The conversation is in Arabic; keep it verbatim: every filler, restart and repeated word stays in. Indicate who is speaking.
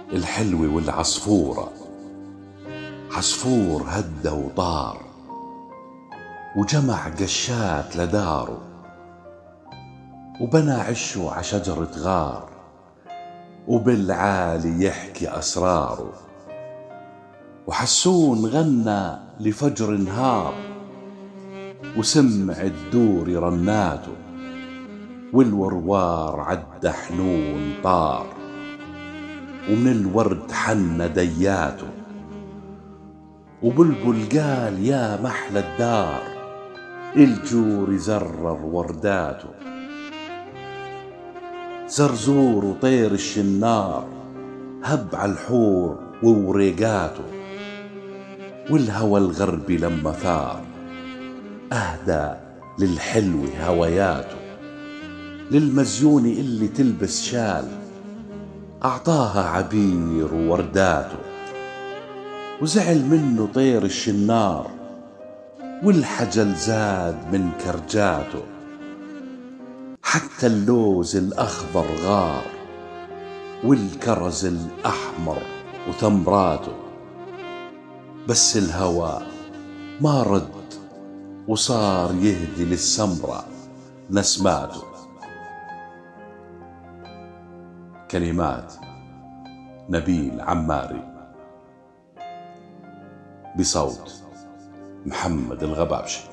Speaker 1: الحلوة والعصفورة. عصفور هدى وطار وجمع قشات لداره، وبنى عشه عشجرة غار، وبالعالي يحكي أسراره. وحسون غنى لفجر نهار، وسمع الدور رناته، والوروار عد حنون طار، ومن الورد حن دياته. وبلبل قال يا محلى الدار، الجور زرر ورداته. زرزور وطير الشنار هب على الحور ووريقاته. والهوى الغربي لما ثار أهدى للحلو هوياته. للمزيون اللي تلبس شال أعطاها عبير وورداته. وزعل منه طير الشنار، والحجل زاد من كرجاته. حتى اللوز الأخضر غار، والكرز الأحمر وثمراته. بس الهوى ما رد، وصار يهدي للسمرة نسماته. كلمات نبيل عماري، بصوت محمد الغبابشي.